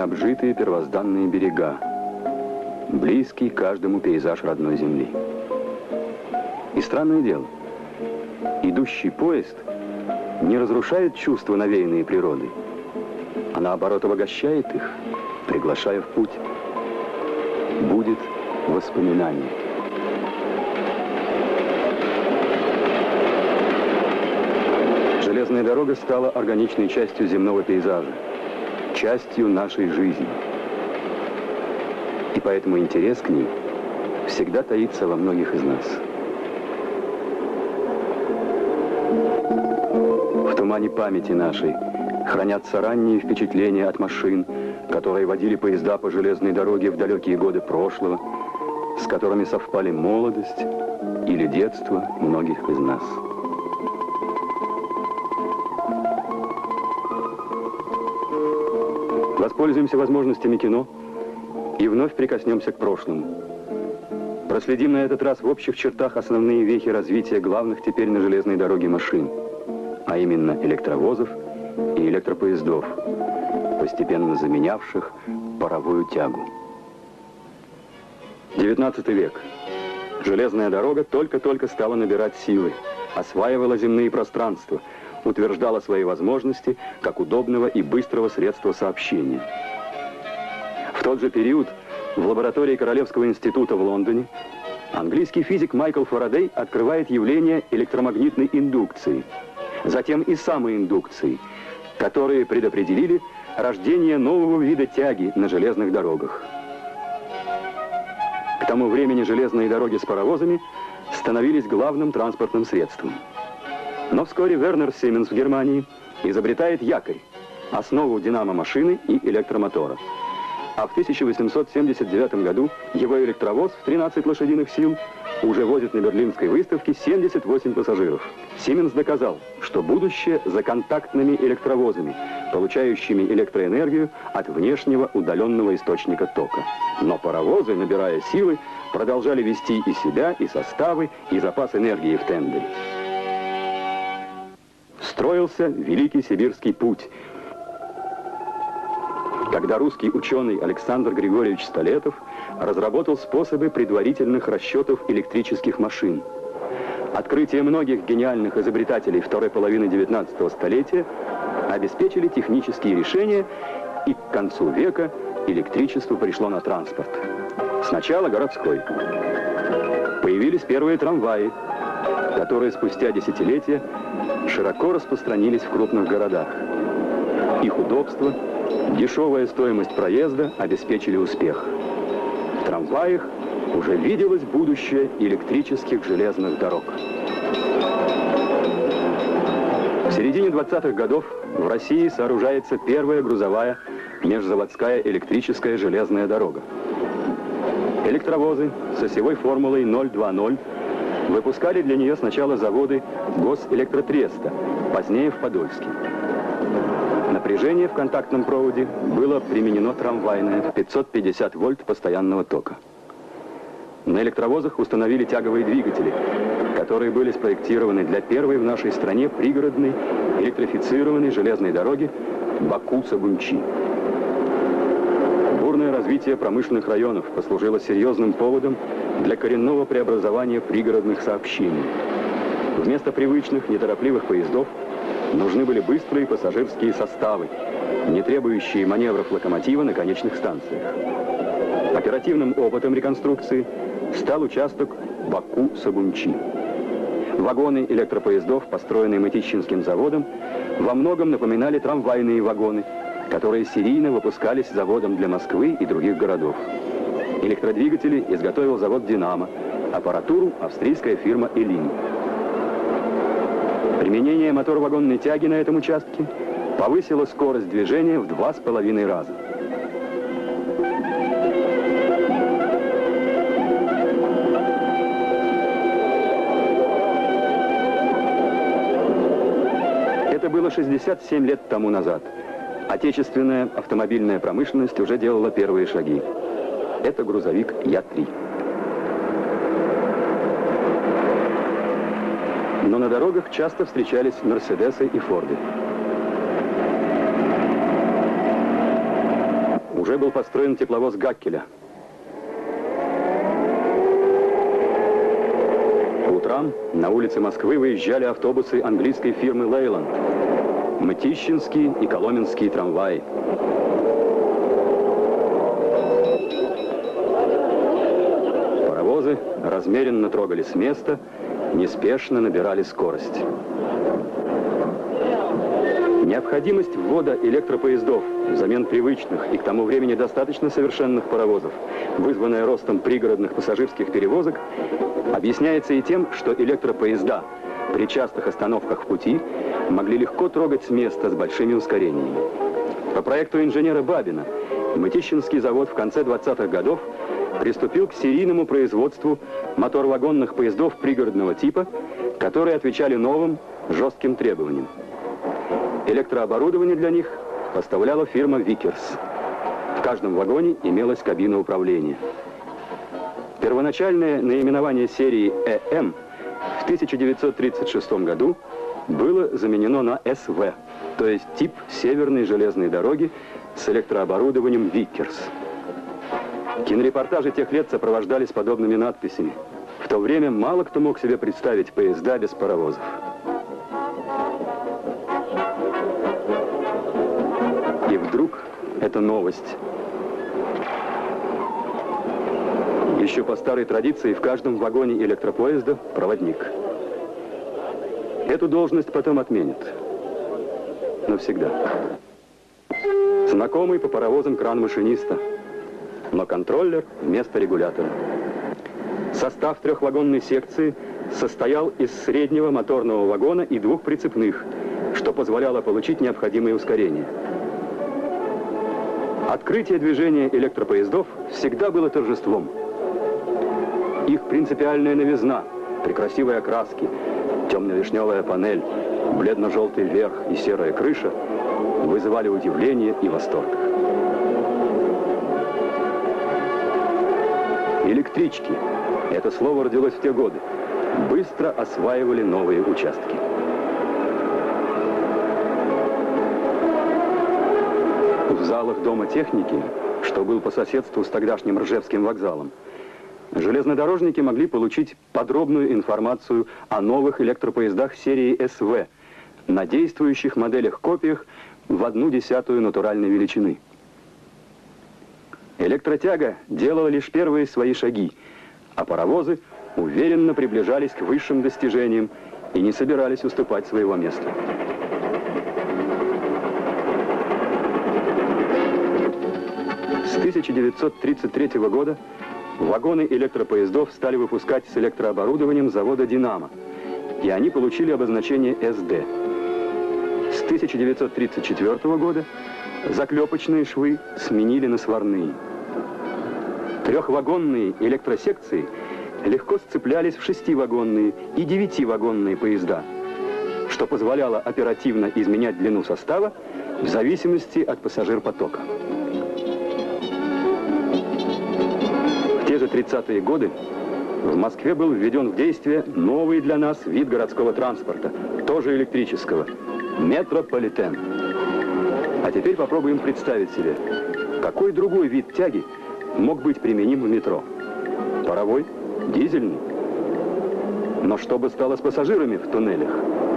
необжитые первозданные берега, близкий каждому пейзаж родной земли. И странное дело, идущий поезд не разрушает чувства, навеянные природой, а наоборот обогащает их, приглашая в путь. Будет воспоминание. Железная дорога стала органичной частью земного пейзажа, частью нашей жизни. И поэтому интерес к ней всегда таится во многих из нас. В тумане памяти нашей хранятся ранние впечатления от машин, которые водили поезда по железной дороге в далекие годы прошлого, с которыми совпали молодость или детство многих из нас. Воспользуемся возможностями кино и вновь прикоснемся к прошлому. Проследим на этот раз в общих чертах основные вехи развития главных теперь на железной дороге машин, а именно электровозов и электропоездов, постепенно заменявших паровую тягу. 19 век. Железная дорога только-только стала набирать силы, осваивала земные пространства, утверждала свои возможности как удобного и быстрого средства сообщения. В тот же период в лаборатории Королевского института в Лондоне английский физик Майкл Фарадей открывает явление электромагнитной индукции, затем и самоиндукции, которые предопределили рождение нового вида тяги на железных дорогах. К тому времени железные дороги с паровозами становились главным транспортным средством. Но вскоре Вернер Сименс в Германии изобретает якорь, основу динамо-машины и электромотора. А в 1879 году его электровоз в 13 лошадиных сил уже возит на Берлинской выставке 78 пассажиров. Сименс доказал, что будущее за контактными электровозами, получающими электроэнергию от внешнего удаленного источника тока. Но паровозы, набирая силы, продолжали вести и себя, и составы, и запас энергии в тендере. Строился Великий Сибирский путь, когда русский ученый Александр Григорьевич Столетов разработал способы предварительных расчетов электрических машин. Открытие многих гениальных изобретателей второй половины 19 столетия обеспечили технические решения, и к концу века электричество пришло на транспорт. Сначала городской. Появились первые трамваи, которые спустя десятилетия широко распространились в крупных городах. Их удобство, дешевая стоимость проезда обеспечили успех. В трамваях уже виделось будущее электрических железных дорог. В середине 20-х годов в России сооружается первая грузовая межзаводская электрическая железная дорога. Электровозы с осевой формулой 020 выпускали для нее сначала заводы Госэлектротреста, позднее в Подольске. Напряжение в контактном проводе было применено трамвайное в 550 вольт постоянного тока. На электровозах установили тяговые двигатели, которые были спроектированы для первой в нашей стране пригородной электрифицированной железной дороги Баку-Сабунчи. Бурное развитие промышленных районов послужило серьезным поводом для коренного преобразования пригородных сообщений. Вместо привычных неторопливых поездов нужны были быстрые пассажирские составы, не требующие маневров локомотива на конечных станциях. Оперативным опытом реконструкции стал участок Баку-Сабунчи. Вагоны электропоездов, построенные Мытищинским заводом, во многом напоминали трамвайные вагоны, которые серийно выпускались заводом для Москвы и других городов. Электродвигатели изготовил завод «Динамо», аппаратуру австрийская фирма «Элин». Применение мотор-вагонной тяги на этом участке повысило скорость движения в 2,5 раза. Это было 67 лет тому назад. Отечественная автомобильная промышленность уже делала первые шаги. Это грузовик Я-3. Но на дорогах часто встречались Мерседесы и Форды. уже был построен тепловоз Гаккеля. По утрам на улице Москвы выезжали автобусы английской фирмы «Лейланд», мытищинские и коломенские трамваи. Паровозы размеренно трогались с места, неспешно набирали скорость. Необходимость ввода электропоездов взамен привычных и к тому времени достаточно совершенных паровозов, вызванная ростом пригородных пассажирских перевозок, объясняется и тем, что электропоезда при частых остановках в пути могли легко трогать с места с большими ускорениями. По проекту инженера Бабина Мытищинский завод в конце 20-х годов приступил к серийному производству мотор-вагонных поездов пригородного типа, которые отвечали новым жестким требованиям. Электрооборудование для них поставляла фирма «Викерс». В каждом вагоне имелась кабина управления. Первоначальное наименование серии «ЭМ» в 1936 году было заменено на «СВ», то есть тип северной железной дороги с электрооборудованием «Викерс». Кинорепортажи тех лет сопровождались подобными надписями. В то время мало кто мог себе представить поезда без паровозов. И вдруг это новость. Еще по старой традиции в каждом вагоне электропоезда проводник. Эту должность потом отменят. Навсегда. Знакомый по паровозам кран машиниста, но контроллер вместо регулятора. Состав трехвагонной секции состоял из среднего моторного вагона и двух прицепных, что позволяло получить необходимые ускорения. Открытие движения электропоездов всегда было торжеством. Их принципиальная новизна, при красивой окраске, темно-вишневая панель, бледно-желтый верх и серая крыша вызывали удивление и восторг. Электрички, это слово родилось в те годы, быстро осваивали новые участки. В залах Дома техники, что был по соседству с тогдашним Ржевским вокзалом, железнодорожники могли получить подробную информацию о новых электропоездах серии СВ на действующих моделях-копиях в 1/10 натуральной величины. Электротяга делала лишь первые свои шаги, а паровозы уверенно приближались к высшим достижениям и не собирались уступать своего места. С 1933 года вагоны электропоездов стали выпускать с электрооборудованием завода «Динамо», и они получили обозначение «СД». С 1934 года заклепочные швы сменили на сварные. Трехвагонные электросекции легко сцеплялись в 6-вагонные и 9-вагонные поезда, что позволяло оперативно изменять длину состава в зависимости от пассажирпотока. В те же 30-е годы в Москве был введен в действие новый для нас вид городского транспорта, тоже электрического – метрополитен. А теперь попробуем представить себе, какой другой вид тяги мог быть применим в метро. Паровой, дизельный. Но что бы стало с пассажирами в туннелях?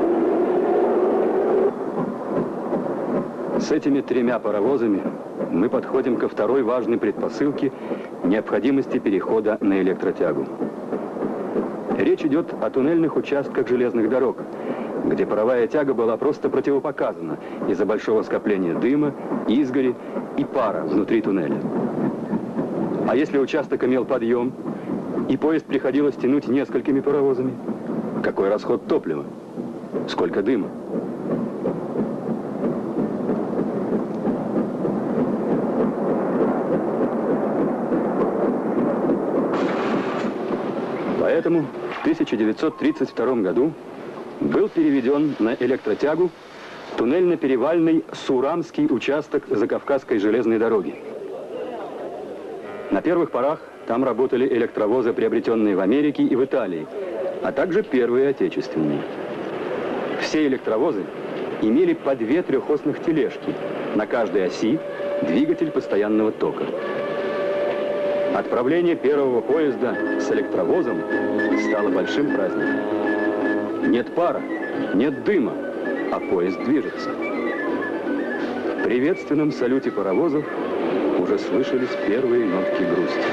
С этими 3 паровозами мы подходим ко второй важной предпосылке необходимости перехода на электротягу. Речь идет о туннельных участках железных дорог, где паровая тяга была просто противопоказана из-за большого скопления дыма, изгори и пара внутри туннеля. А если участок имел подъем, и поезд приходилось тянуть несколькими паровозами, какой расход топлива? Сколько дыма? Поэтому в 1932 году был переведен на электротягу туннельно-перевальный Сурамский участок Закавказской железной дороги. На первых порах там работали электровозы, приобретенные в Америке и в Италии, а также первые отечественные. Все электровозы имели по 2 трехосных тележки на каждой оси двигатель постоянного тока. Отправление первого поезда с электровозом стало большим праздником. Нет пара, нет дыма, а поезд движется. В приветственном салюте паровозов уже слышались первые нотки грусти.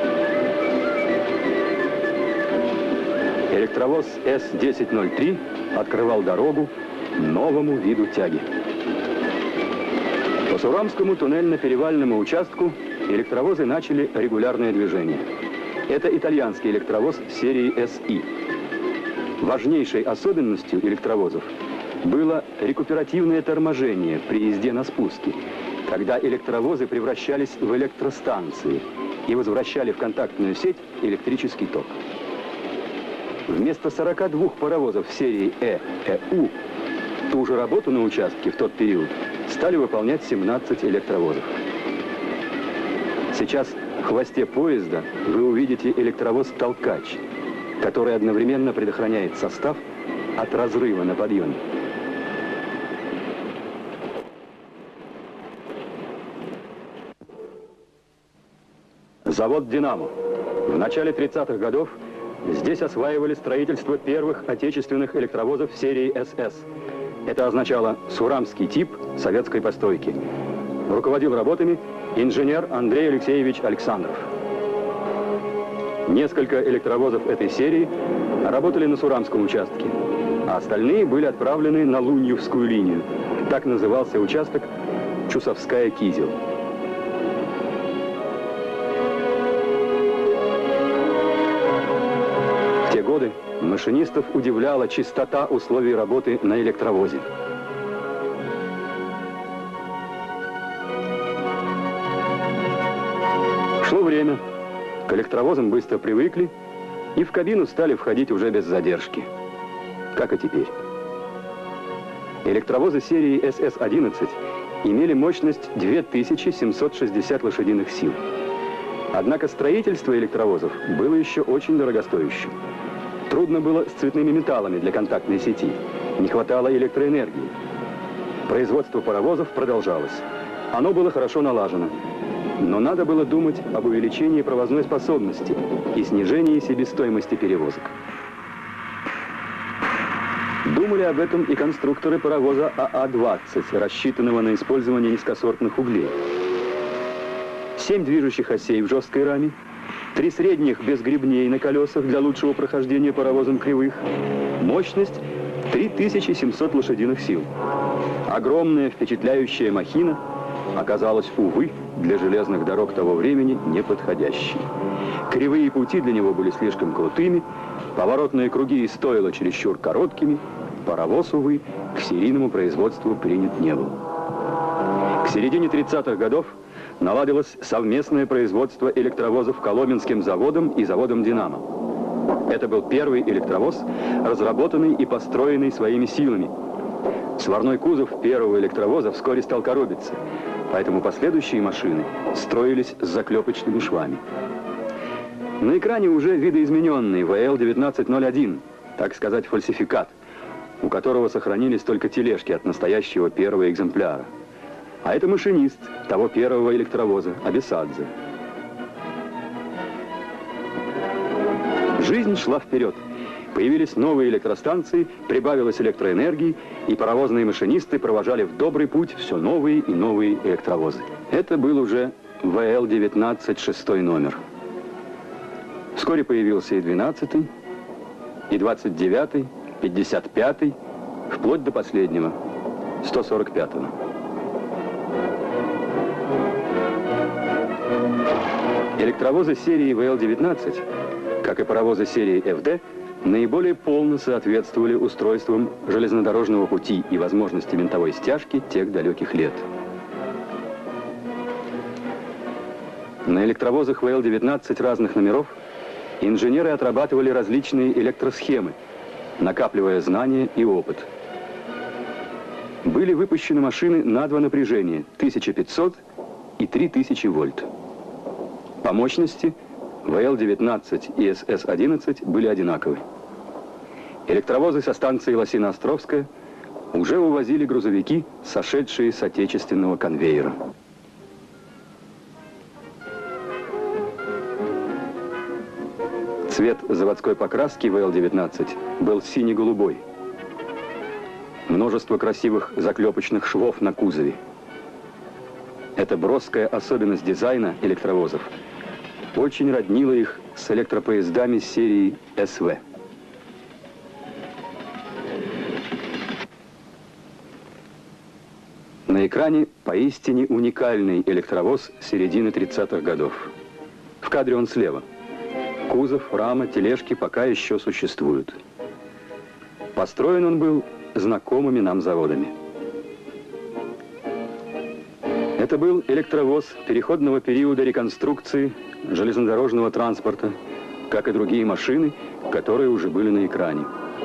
Электровоз С-1003 открывал дорогу новому виду тяги. По Сурамскому туннельно-перевальному участку электровозы начали регулярное движение. Это итальянский электровоз серии СИ. Важнейшей особенностью электровозов было рекуперативное торможение при езде на спуске, когда электровозы превращались в электростанции и возвращали в контактную сеть электрический ток. Вместо 42 паровозов серии ЭУ ту же работу на участке в тот период стали выполнять 17 электровозов. Сейчас в хвосте поезда вы увидите электровоз-толкач, который одновременно предохраняет состав от разрыва на подъеме. Завод «Динамо». В начале 30-х годов здесь осваивали строительство первых отечественных электровозов серии СС. Это означало сурамский тип советской постройки. Руководил работами инженер Андрей Алексеевич Александров. Несколько электровозов этой серии работали на Сурамском участке, а остальные были отправлены на Луньевскую линию. Так назывался участок Чусовская-Кизел. В те годы машинистов удивляла чистота условий работы на электровозе. Шло время, к электровозам быстро привыкли и в кабину стали входить уже без задержки, как и теперь. Электровозы серии СС-11 имели мощность 2760 лошадиных сил. Однако строительство электровозов было еще очень дорогостоящим. Трудно было с цветными металлами для контактной сети, не хватало электроэнергии. Производство паровозов продолжалось. Оно было хорошо налажено. Но надо было думать об увеличении провозной способности и снижении себестоимости перевозок. Думали об этом и конструкторы паровоза АА-20, рассчитанного на использование низкосортных углей. 7 движущих осей в жесткой раме, 3 средних без гребней на колесах для лучшего прохождения паровозом кривых, мощность 3700 лошадиных сил. Огромная впечатляющая махина оказалась, увы, для железных дорог того времени неподходящей. Кривые пути для него были слишком крутыми, поворотные круги и стойла чересчур короткими, паровоз, увы, к серийному производству принят не был. К середине 30-х годов наладилось совместное производство электровозов Коломенским заводом и заводом «Динамо». Это был первый электровоз, разработанный и построенный своими силами. Сварной кузов первого электровоза вскоре стал коробиться, поэтому последующие машины строились с заклепочными швами. На экране уже видоизмененный ВЛ-1901, так сказать, фальсификат, у которого сохранились только тележки от настоящего первого экземпляра. А это машинист того первого электровоза, Абесадзе. Жизнь шла вперед. Появились новые электростанции, прибавилось электроэнергии, и паровозные машинисты провожали в добрый путь все новые и новые электровозы. Это был уже ВЛ-19 шестой номер. Вскоре появился и 12-й, и 29-й, 55-й, вплоть до последнего, 145-го. Электровозы серии ВЛ-19, как и паровозы серии ФД, наиболее полно соответствовали устройствам железнодорожного пути и возможности винтовой стяжки тех далеких лет. На электровозах ВЛ-19 разных номеров инженеры отрабатывали различные электросхемы, накапливая знания и опыт. Были выпущены машины на 2 напряжения, 1500 и 3000 вольт. По мощности ВЛ-19 и СС-11 были одинаковы. Электровозы со станции Лосино-Островская уже увозили грузовики, сошедшие с отечественного конвейера. Цвет заводской покраски ВЛ-19 был сине-голубой. Множество красивых заклепочных швов на кузове. Эта броская особенность дизайна электровозов очень роднила их с электропоездами серии СВ. На экране поистине уникальный электровоз середины 30-х годов. В кадре он слева. Кузов, рама, тележки пока еще существуют. Построен он был знакомыми нам заводами. Это был электровоз переходного периода реконструкции железнодорожного транспорта, как и другие машины, которые уже были на экране.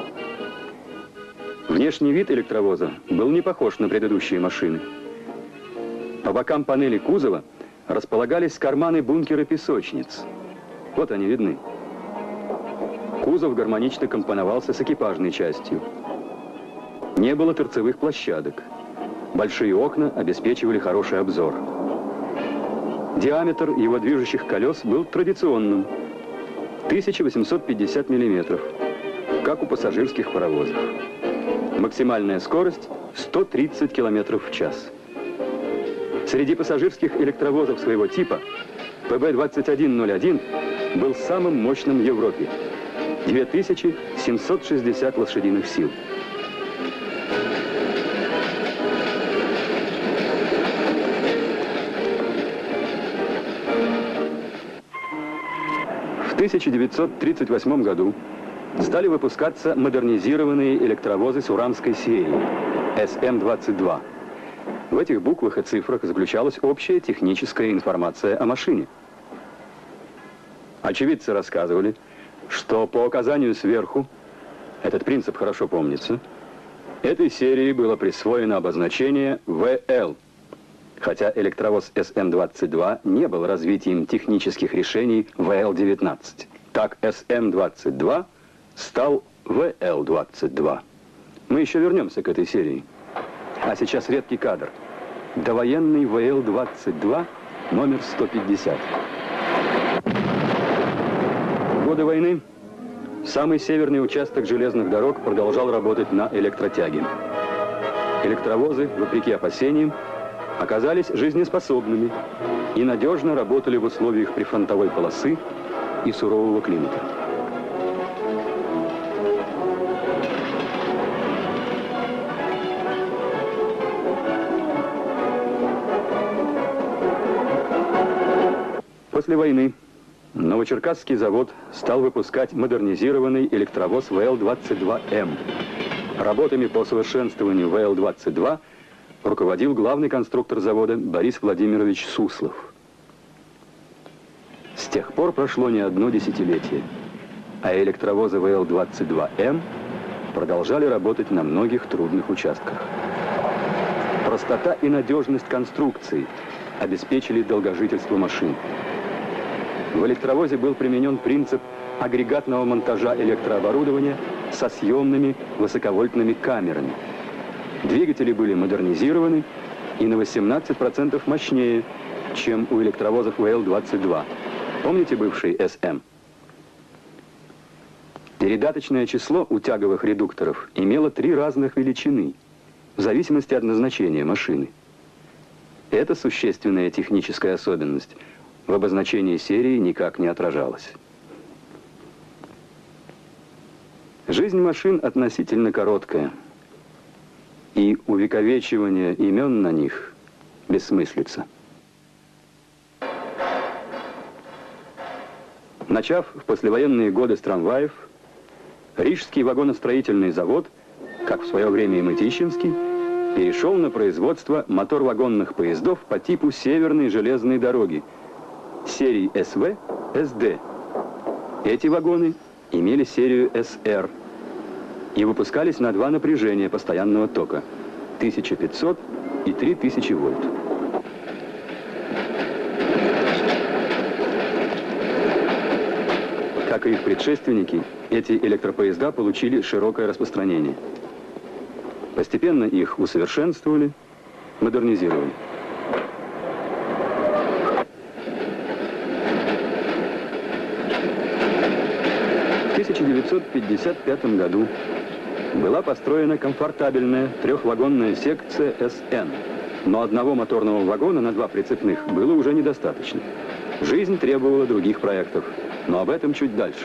Внешний вид электровоза был не похож на предыдущие машины. По бокам панели кузова располагались карманы бункера-песочниц. Вот они видны. Кузов гармонично компоновался с экипажной частью. Не было торцевых площадок. Большие окна обеспечивали хороший обзор. Диаметр его движущих колес был традиционным – 1850 мм, как у пассажирских паровозов. Максимальная скорость – 130 км в час. Среди пассажирских электровозов своего типа ПБ-2101 был самым мощным в Европе – 2760 лошадиных сил. В 1938 году стали выпускаться модернизированные электровозы Сурамской серии СМ-22. В этих буквах и цифрах заключалась общая техническая информация о машине. Очевидцы рассказывали, что по указанию сверху, этот принцип хорошо помнится, этой серии было присвоено обозначение ВЛ, хотя электровоз СМ-22 не был развитием технических решений ВЛ-19. Так СМ-22 стал ВЛ-22. Мы еще вернемся к этой серии. А сейчас редкий кадр. Довоенный ВЛ-22, номер 150. В годы войны самый северный участок железных дорог продолжал работать на электротяге. Электровозы, вопреки опасениям, оказались жизнеспособными и надежно работали в условиях прифронтовой полосы и сурового климата. После войны Новочеркасский завод стал выпускать модернизированный электровоз ВЛ-22М. Работами по совершенствованию ВЛ-22 руководил главный конструктор завода Борис Владимирович Суслов. С тех пор прошло не одно десятилетие, а электровозы ВЛ-22М продолжали работать на многих трудных участках. Простота и надежность конструкции обеспечили долгожительство машин. В электровозе был применен принцип агрегатного монтажа электрооборудования со съемными высоковольтными камерами. Двигатели были модернизированы и на 18% мощнее, чем у электровозов ВЛ-22. Помните бывший СМ? Передаточное число у тяговых редукторов имело 3 разных величины, в зависимости от назначения машины. Эта существенная техническая особенность в обозначении серии никак не отражалась. Жизнь машин относительно короткая, и увековечивание имен на них бессмыслица. Начав в послевоенные годы с трамваев, Рижский вагоностроительный завод, как в свое время и Мытищинский, перешел на производство мотор-вагонных поездов по типу Северной железной дороги серии СВ, СД. Эти вагоны имели серию СР и выпускались на 2 напряжения постоянного тока – 1500 и 3000 вольт. Как и их предшественники, эти электропоезда получили широкое распространение. Постепенно их усовершенствовали, модернизировали. 1955 году была построена комфортабельная трехвагонная секция СН, но одного моторного вагона на 2 прицепных было уже недостаточно. Жизнь требовала других проектов, но об этом чуть дальше.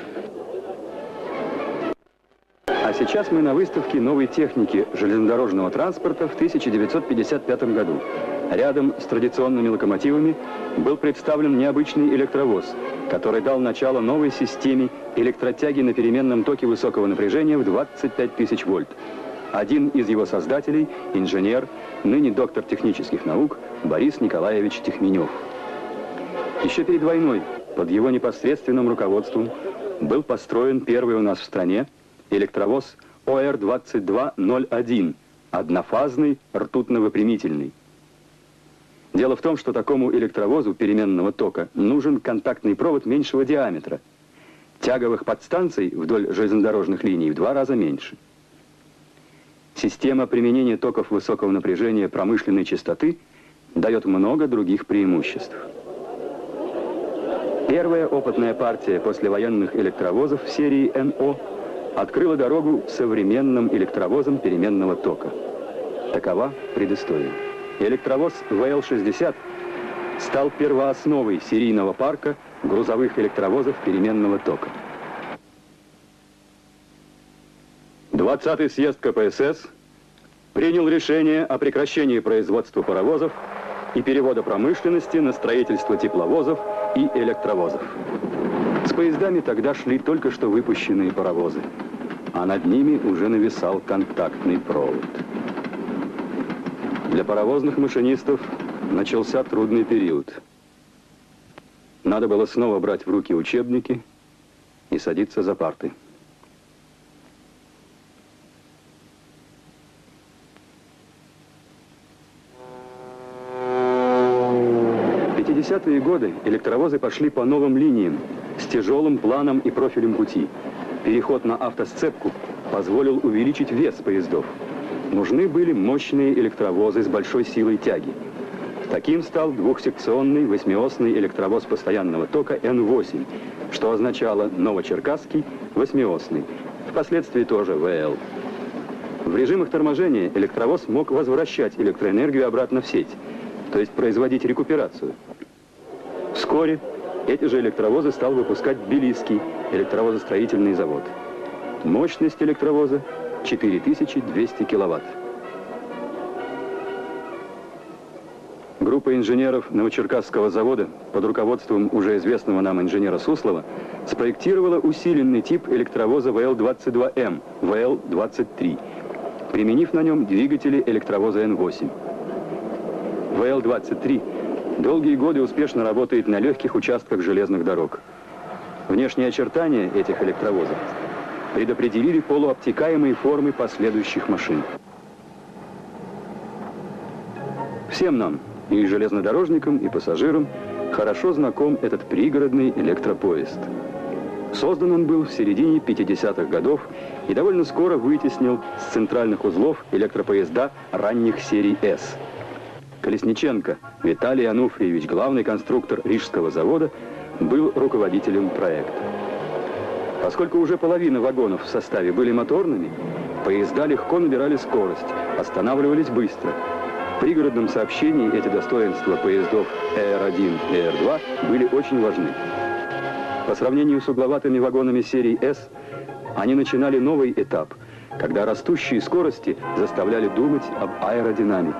А сейчас мы на выставке новой техники железнодорожного транспорта в 1955 году. Рядом с традиционными локомотивами был представлен необычный электровоз, который дал начало новой системе электротяги на переменном токе высокого напряжения в 25 тысяч вольт. Один из его создателей – инженер, ныне доктор технических наук Борис Николаевич Тихменев. Еще перед войной под его непосредственным руководством был построен первый у нас в стране электровоз ОР-2201, однофазный, ртутно-выпрямительный. Дело в том, что такому электровозу переменного тока нужен контактный провод меньшего диаметра. Тяговых подстанций вдоль железнодорожных линий в 2 раза меньше. Система применения токов высокого напряжения промышленной частоты дает много других преимуществ. Первая опытная партия послевоенных электровозов серии НО открыла дорогу современным электровозам переменного тока. Такова предыстория. Электровоз ВЛ-60 стал первоосновой серийного парка грузовых электровозов переменного тока. 20-й съезд КПСС принял решение о прекращении производства паровозов и перевода промышленности на строительство тепловозов и электровозов. С поездами тогда шли только что выпущенные паровозы, а над ними уже нависал контактный провод. Для паровозных машинистов начался трудный период. Надо было снова брать в руки учебники и садиться за парты. В 50-е годы электровозы пошли по новым линиям с тяжелым планом и профилем пути. Переход на автосцепку позволил увеличить вес поездов. Нужны были мощные электровозы с большой силой тяги. Таким стал двухсекционный восьмиосный электровоз постоянного тока Н8, что означало новочеркасский восьмиосный, впоследствии тоже ВЛ. В режимах торможения электровоз мог возвращать электроэнергию обратно в сеть, то есть производить рекуперацию. Вскоре эти же электровозы стал выпускать Тбилисский электровозостроительный завод. Мощность электровоза 4200 киловатт. Группа инженеров Новочеркасского завода под руководством уже известного нам инженера Суслова спроектировала усиленный тип электровоза ВЛ-22М, ВЛ-23, применив на нем двигатели электровоза Н8. ВЛ-23 долгие годы успешно работает на легких участках железных дорог. Внешние очертания этих электровозов предопределили полуобтекаемые формы последующих машин. Всем нам, и железнодорожникам, и пассажирам, хорошо знаком этот пригородный электропоезд. Создан он был в середине 50-х годов и довольно скоро вытеснил с центральных узлов электропоезда ранних серий «С». Колесниченко Виталий Ануфриевич, главный конструктор Рижского завода, был руководителем проекта. Поскольку уже половина вагонов в составе были моторными, поезда легко набирали скорость, останавливались быстро. В пригородном сообщении эти достоинства поездов ЭР-1 и ЭР-2 были очень важны. По сравнению с угловатыми вагонами серии «С», они начинали новый этап, когда растущие скорости заставляли думать об аэродинамике.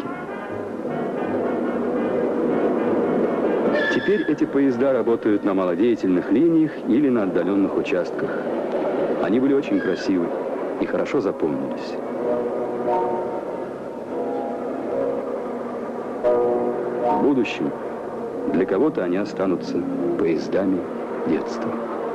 Теперь эти поезда работают на малодеятельных линиях или на отдаленных участках. Они были очень красивы и хорошо запомнились. В будущем для кого-то они останутся поездами детства.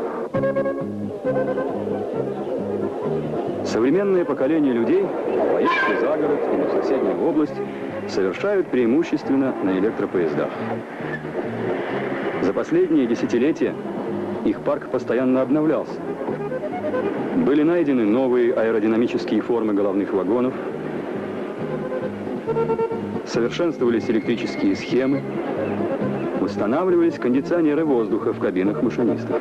Современное поколение людей в поездке за город или в соседнюю область совершают преимущественно на электропоездах. За последние десятилетия их парк постоянно обновлялся. Были найдены новые аэродинамические формы головных вагонов, совершенствовались электрические схемы, устанавливались кондиционеры воздуха в кабинах машинистов.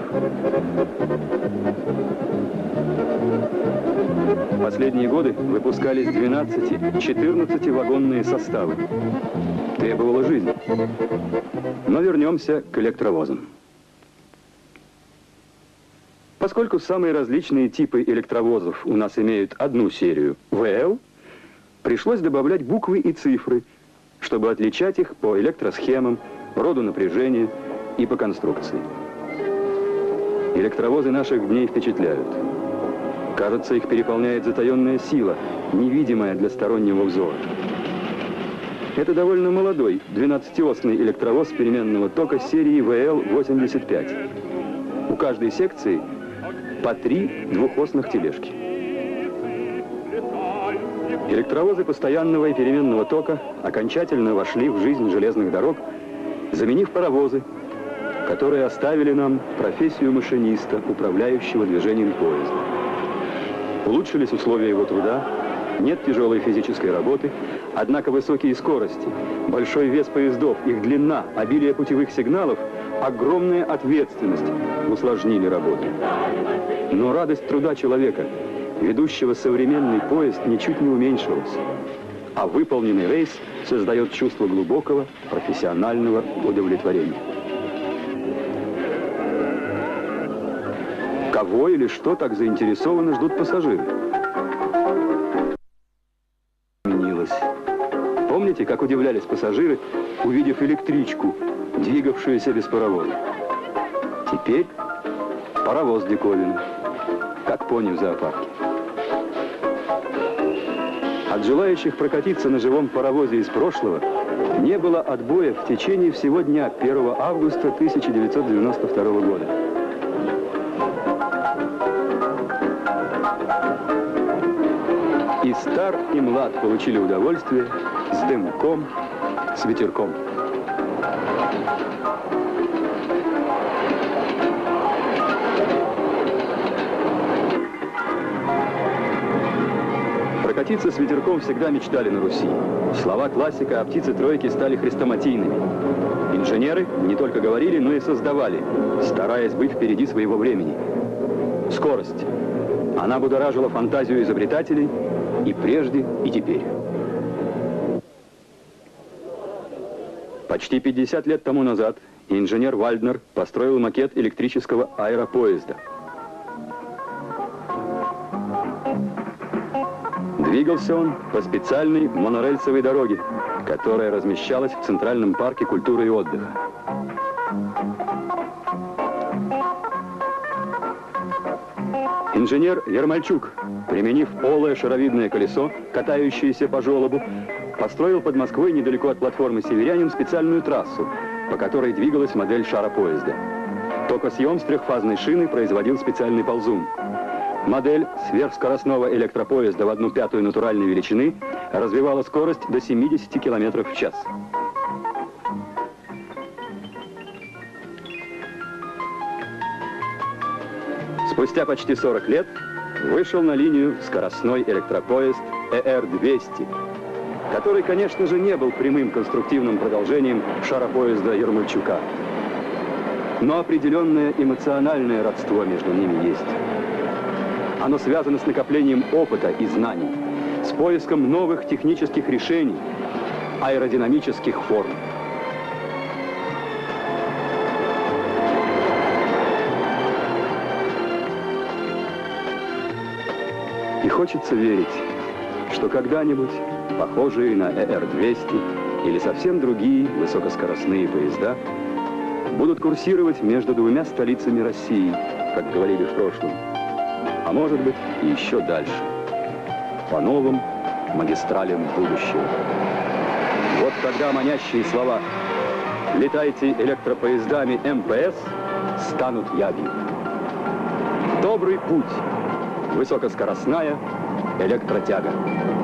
В последние годы выпускались 12-14 вагонные составы. Требовала жизнь. Но вернемся к электровозам. Поскольку самые различные типы электровозов у нас имеют одну серию ВЛ, пришлось добавлять буквы и цифры, чтобы отличать их по электросхемам, роду напряжения и по конструкции. Электровозы наших дней впечатляют. Кажется, их переполняет затаенная сила, невидимая для стороннего взора. Это довольно молодой 12-осный электровоз переменного тока серии ВЛ-85. У каждой секции по 3 двухосных тележки. Электровозы постоянного и переменного тока окончательно вошли в жизнь железных дорог, заменив паровозы, которые оставили нам профессию машиниста, управляющего движением поезда. Улучшились условия его труда, нет тяжелой физической работы, однако высокие скорости, большой вес поездов, их длина, обилие путевых сигналов, огромная ответственность усложнили работу. Но радость труда человека, ведущего современный поезд, ничуть не уменьшилась, а выполненный рейс создает чувство глубокого профессионального удовлетворения. Кого или что так заинтересованно ждут пассажиры? Помните, как удивлялись пассажиры, увидев электричку, двигавшуюся без паровоза? Теперь паровоз диковин, как пони в зоопарке. От желающих прокатиться на живом паровозе из прошлого не было отбоя в течение всего дня 1 августа 1992 года. И стар, и млад получили удовольствие с дымком, с ветерком. Прокатиться с ветерком всегда мечтали на Руси. Слова классика о птице тройки стали хрестоматийными. Инженеры не только говорили, но и создавали, стараясь быть впереди своего времени. Скорость. Она будоражила фантазию изобретателей и прежде, и теперь. Почти 50 лет тому назад инженер Вальднер построил макет электрического аэропоезда. Двигался он по специальной монорельсовой дороге, которая размещалась в Центральном парке культуры и отдыха. Инженер Ермольчук, применив полое шаровидное колесо, катающееся по желобу, построил под Москвой недалеко от платформы «Северянин» специальную трассу, по которой двигалась модель шаропоезда. Токосъем с трехфазной шины производил специальный ползун. Модель сверхскоростного электропоезда в 1/5 натуральной величины развивала скорость до 70 км в час. Спустя почти 40 лет вышел на линию скоростной электропоезд ЭР-200, который, конечно же, не был прямым конструктивным продолжением шаропоезда Ермольчука. Но определенное эмоциональное родство между ними есть. Оно связано с накоплением опыта и знаний, с поиском новых технических решений, аэродинамических форм. И хочется верить, что когда-нибудь похожие на ЭР-200 или совсем другие высокоскоростные поезда будут курсировать между двумя столицами России, как говорили в прошлом, а может быть и еще дальше, по новым магистралям будущего. Вот тогда манящие слова «Летайте электропоездами МПС» станут явью. Добрый путь! Высокоскоростная электротяга.